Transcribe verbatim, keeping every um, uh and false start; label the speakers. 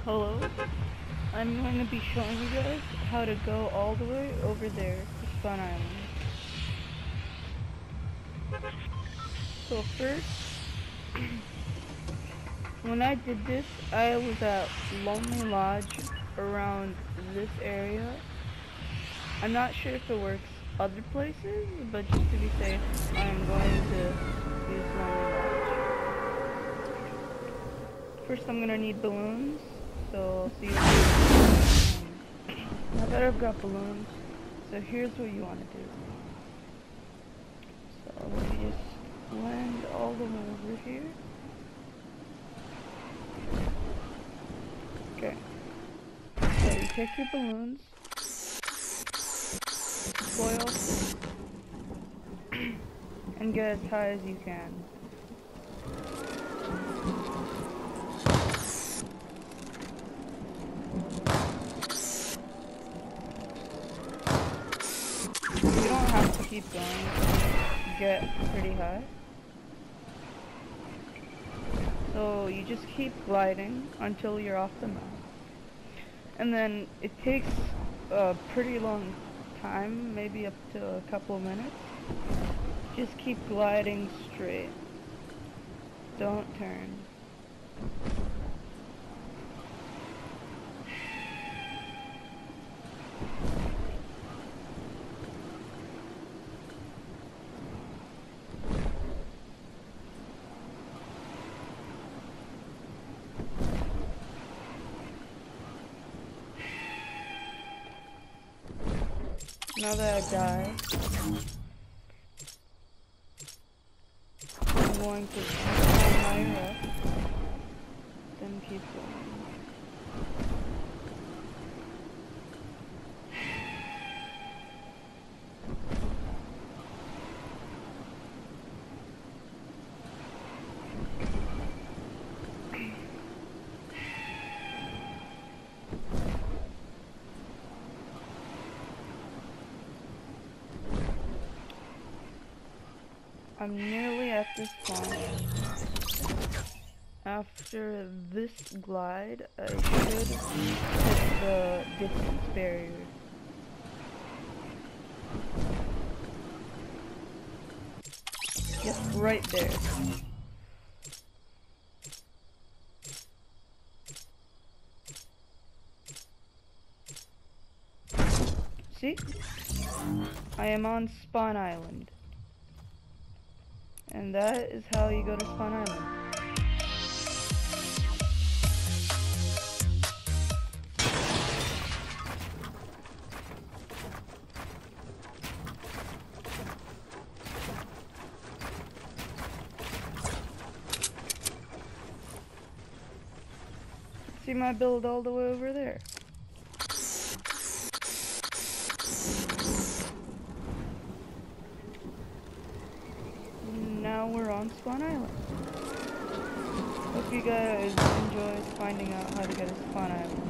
Speaker 1: Hello, I'm going to be showing you guys how to go all the way over there to Spawn Island. So first, when I did this, I was at Lonely Lodge around this area. I'm not sure if it works other places, but just to be safe, I'm going to use Lonely Lodge. First, I'm going to need balloons, so I'll see you later. Now that I've got balloons, so here's what you want to do. So let me just land all the way over here. Okay. So you take your balloons, deploy off, and get as high as you can. You don't have to keep going, get pretty high. So you just keep gliding until you're off the map. And then it takes a pretty long time, maybe up to a couple of minutes. Just keep gliding straight. Don't turn. Now that I die, I'm going to turn my left, then keep going. I'm nearly at this point. After this glide, I should hit the distance barrier. Yep, right there. See? I am on Spawn Island. And that is how you go to Spawn Island. See my build all the way over there. Now we're on Spawn Island. Hope you guys enjoyed finding out how to get a Spawn Island.